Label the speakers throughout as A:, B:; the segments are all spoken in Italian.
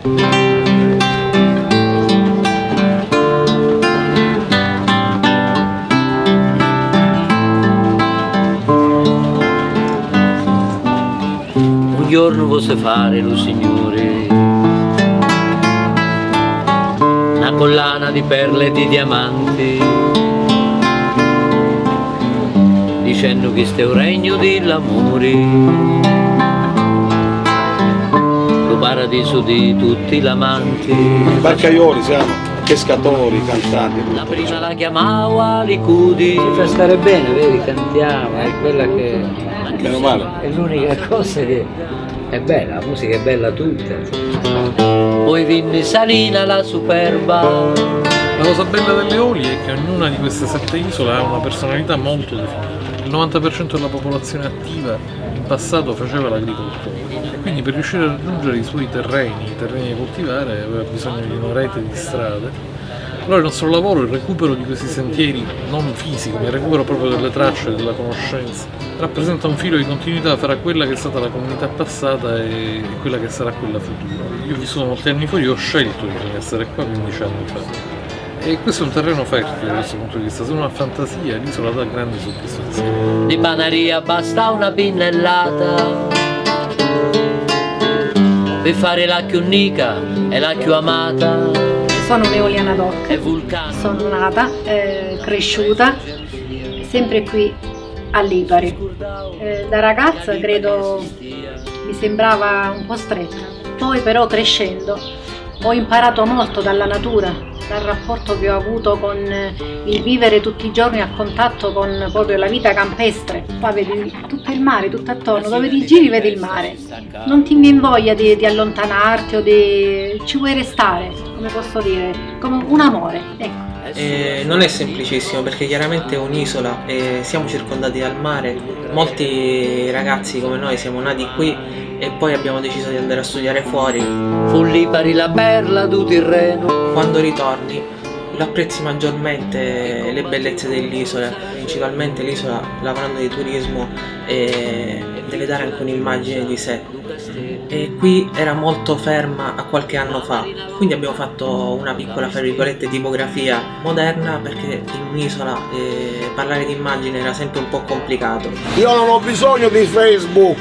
A: Un giorno posso fare lo signore, una collana di perle e di diamanti, dicendo che sto è un regno dell'amore, lo paradiso di tutti gli amanti.
B: Barcaioli siamo, pescatori, cantanti.
A: La prima la chiamavo Alicudi.
C: Ci fa stare bene, vedi, cantiamo, è quella che...
B: Meno male.
C: È l'unica cosa che è bella, la musica è bella tutta.
A: Poi vinne Salina la superba.
D: La cosa bella delle Eolie è che ognuna di queste 7 isole ha una personalità molto definita. Il 90% della popolazione attiva in passato faceva l'agricoltore e quindi per riuscire a raggiungere i suoi terreni, i terreni da coltivare, aveva bisogno di una rete di strade. Allora il nostro lavoro, il recupero di questi sentieri, non fisico, ma il recupero proprio delle tracce, della conoscenza, rappresenta un filo di continuità fra quella che è stata la comunità passata e quella che sarà quella futura. Io ho vissuto molti anni fuori, ho scelto di essere qua 15 anni fa. E questo è un terreno fertile da questo punto di vista, se uno ha fantasia l'isola dà grandi soddisfazioni.
A: Di Banaria basta una pinnellata per fare la più unica e la più amata.
E: Sono un'eoliana doc,
A: È Vulcano.
E: sono nata, cresciuta, sempre qui a Lipari. Da ragazza credo mi sembrava un po' stretta, poi però crescendo ho imparato molto dalla natura, dal rapporto che ho avuto con il vivere tutti i giorni a contatto con proprio la vita campestre. Qua vedi tutto il mare, tutto attorno, dove ti giri vedi il mare. Non ti viene voglia di allontanarti o di... ci vuoi restare, come posso dire, come un amore, ecco.
F: Non è semplicissimo perché chiaramente è un'isola e siamo circondati dal mare. Molti ragazzi come noi siamo nati qui e poi abbiamo deciso di andare a studiare fuori.
A: Fu Lipari la perla du Tirreno.
F: Quando ritorni lo apprezzi maggiormente le bellezze dell'isola, principalmente l'isola lavorando di turismo e deve dare anche un'immagine di sé. E qui era molto ferma a qualche anno fa, quindi abbiamo fatto una piccola, fra virgolette, tipografia moderna perché in un'isola parlare di immagine era sempre un po' complicato.
B: Io non ho bisogno di Facebook!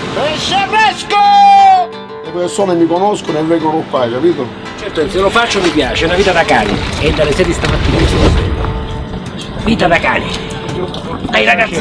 B: Le persone mi conoscono e vengono qua, capito?
C: Certo, se lo faccio mi piace, è una vita da cani. E dalle 6 di stamattina ci sono. Vita da cani. Dai ragazzi,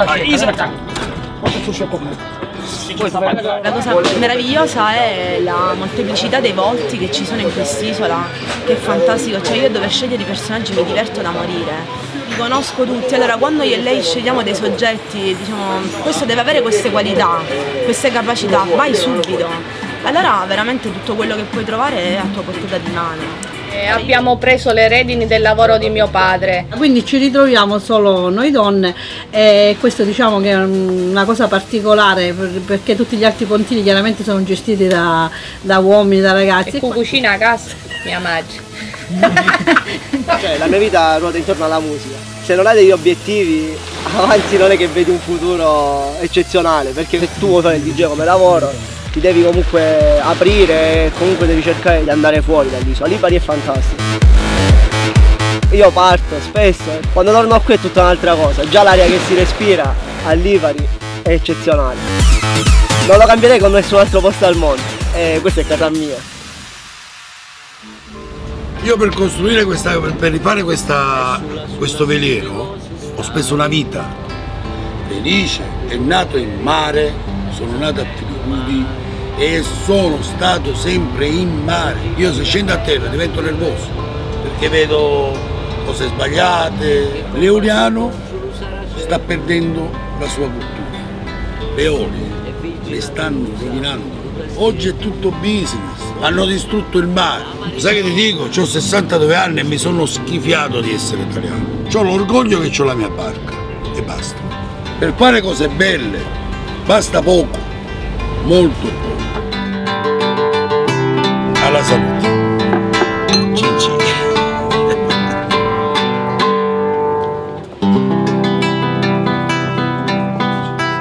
G: la cosa meravigliosa è la molteplicità dei volti che ci sono in quest'isola, che è fantastico, cioè io dove scegliere i personaggi mi diverto da morire, li conosco tutti, allora quando io e lei scegliamo dei soggetti, diciamo, questo deve avere queste qualità, queste capacità, vai subito, allora veramente tutto quello che puoi trovare è a tua portata di mano.
H: Abbiamo preso le redini del lavoro di mio padre.
I: Quindi ci ritroviamo solo noi donne e questo diciamo che è una cosa particolare perché tutti gli altri pontili chiaramente sono gestiti da uomini, da ragazzi.
H: E cu cucina a casa mia madre.
J: Cioè, la mia vita ruota intorno alla musica. Se non hai degli obiettivi avanti non è che vedi un futuro eccezionale, perché se tu vuoi fare il DJ come lavoro ti devi comunque aprire e comunque devi cercare di andare fuori dall'isola. Lipari è fantastico. Io parto spesso, quando torno qui è tutta un'altra cosa. Già l'aria che si respira a Lipari è eccezionale. Non lo cambierei con nessun altro posto al mondo. Questa è casa mia.
B: Io per costruire per rifare questo veliero ho speso una vita. Felice, è nato in mare, sono nato a Tripoli e sono stato sempre in mare. Io se scendo a terra divento nervoso perché vedo cose sbagliate. L'eoliano sta perdendo la sua cultura. Le eolie le stanno rovinando. Oggi è tutto business, hanno distrutto il mare. Sai che ti dico? Ho 62 anni e mi sono schifiato di essere italiano. Ho l'orgoglio che ho la mia barca e basta. Per fare cose belle basta poco, molto poco. Alla salute. Cin cin.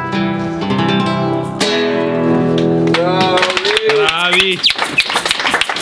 D: Bravi!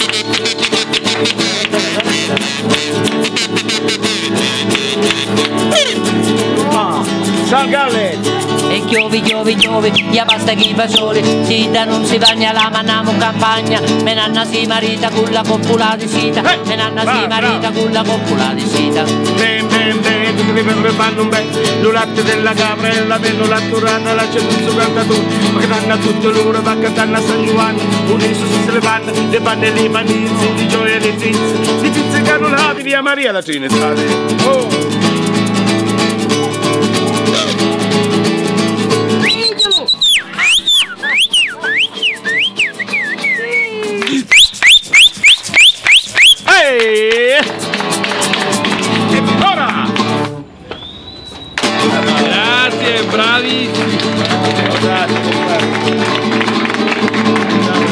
K: Salgalletto.
L: E chiovi, ya basta chi fa soli, sita non si bagna la manamo campagna, me nanna si marita con la coppola di sita, me nanna si marita con la coppola di sita.
K: Tutti le pecore fanno un bel, lo latte della capra e la penno latturata, la 152, ma che danno a tutto loro, va cantando a San Giovanni, un iso se le panne e le manizzi, di gioia e le tizze cannolati, via Maria la Trinità. Oh! E ora!
D: Grazie, bravissimi!
K: Grazie.